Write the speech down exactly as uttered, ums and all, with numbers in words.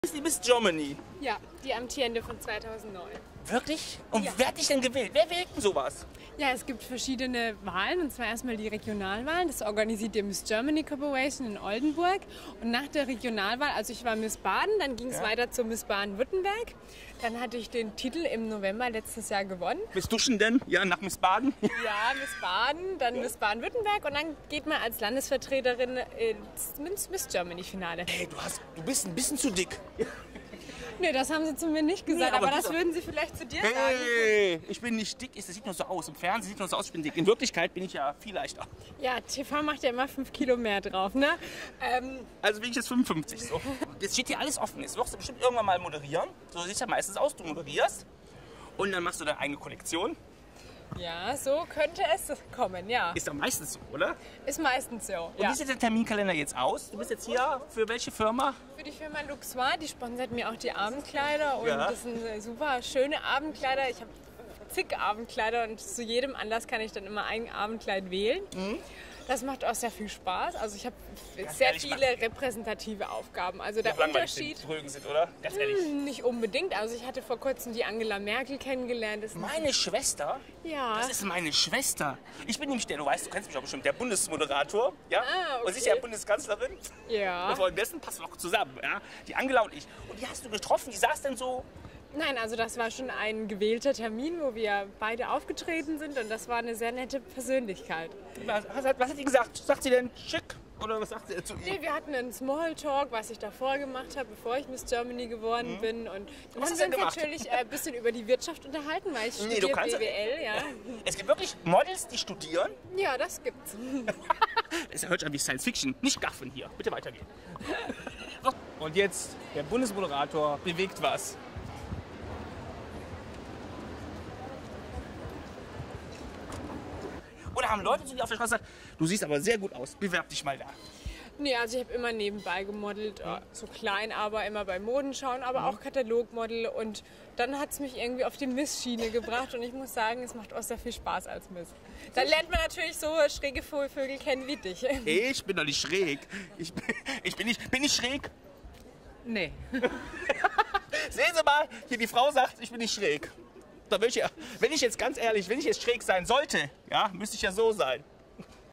Ist die Miss Germany? Ja, die amtierende von zweitausendneun. Wirklich? Und Ja. wer hat dich denn gewählt? Wer wählt denn sowas? Ja, es gibt verschiedene Wahlen, und zwar erstmal die Regionalwahlen. Das organisiert die Miss Germany Corporation in Oldenburg. Und nach der Regionalwahl, also ich war Miss Baden, dann ging es Ja. weiter zu Miss Baden-Württemberg. Dann hatte ich den Titel im November letztes Jahr gewonnen. Miss Duschen denn? Ja, nach Miss Baden? Ja, Miss Baden, dann Miss Baden-Württemberg und dann geht man als Landesvertreterin ins Miss Germany-Finale. Hey, du, hast, du bist ein bisschen zu dick. Nee, das haben sie zu mir nicht gesagt, Nee, aber aber, du das sag- würden sie vielleicht zu dir sagen. Hey, ich bin nicht dick, das sieht nur so aus. Im Fernsehen sieht nur so aus, ich bin dick. In Wirklichkeit bin ich ja viel leichter. Ja, T V macht ja immer fünf Kilo mehr drauf, ne? Ähm, Also bin ich jetzt fünfundfünfzig so. Jetzt steht hier alles offen. Jetzt wirst du bestimmt irgendwann mal moderieren. So sieht es ja meistens aus, du moderierst. Und dann machst du deine eigene Kollektion. ja, so könnte es kommen, ja. Ist ja meistens so, oder? Ist meistens so, Und ja. wie sieht der Terminkalender jetzt aus? Du bist jetzt hier für welche Firma? Für die Firma Luxoir, die sponsert mir auch die Abendkleider und Ja. das sind super schöne Abendkleider. Ich habe zig Abendkleider und zu jedem Anlass kann ich dann immer ein Abendkleid wählen. Mhm. Das macht auch sehr viel Spaß. Also ich habe Ganz sehr ehrlich, viele repräsentative Aufgaben. Also der Wie langweilig die Unterschied Drögen sind, oder? Ganz ehrlich. nicht unbedingt. Also ich hatte vor kurzem die Angela Merkel kennengelernt. Das ist Meine Schwester? ja. Das ist meine Schwester. Ich bin nämlich der, du weißt, du kennst mich auch bestimmt, der Bundesmoderator. Ja? Ah, okay. Und sie ist ja Bundeskanzlerin. ja. Wir wollen besten passen noch zusammen. Ja? Die Angela und ich. Und die hast du getroffen, die saß dann so. Nein, also das war schon ein gewählter Termin, wo wir beide aufgetreten sind und das war eine sehr nette Persönlichkeit. Was, was, hat, was hat die gesagt? Sagt sie denn schick? Oder was sagt sie zu ihm? Nee, wir hatten einen Smalltalk, was ich davor gemacht habe, bevor ich Miss Germany geworden bin. Und dann hast haben du wir denn uns gemacht? natürlich äh, ein bisschen über die Wirtschaft unterhalten, weil ich Nee, du studiere kannst- B W L, ja. Es gibt wirklich Models, die studieren. Ja, das gibt's. Es hört sich an wie Science Fiction. Nicht gaffen hier. Bitte weitergehen. Und jetzt, der Bundesmoderator bewegt was. Oder haben Leute zu dir auf der Straße gesagt, du siehst aber sehr gut aus, bewerb dich mal da. Nee, also ich habe immer nebenbei gemodelt, äh, so klein, aber immer bei Modenschauen, aber auch Katalogmodel. Und dann hat es mich irgendwie auf die Miss-Schiene gebracht und ich muss sagen, es macht auch sehr viel Spaß als Miss. Dann lernt man natürlich so schräge Vögel kennen wie dich. Ich bin doch nicht schräg. Ich bin, ich bin nicht, bin ich schräg? Nee. Sehen Sie mal, hier die Frau sagt, ich bin nicht schräg. Da will ich ja, wenn ich jetzt ganz ehrlich, wenn ich jetzt schräg sein sollte, ja, müsste ich ja so sein.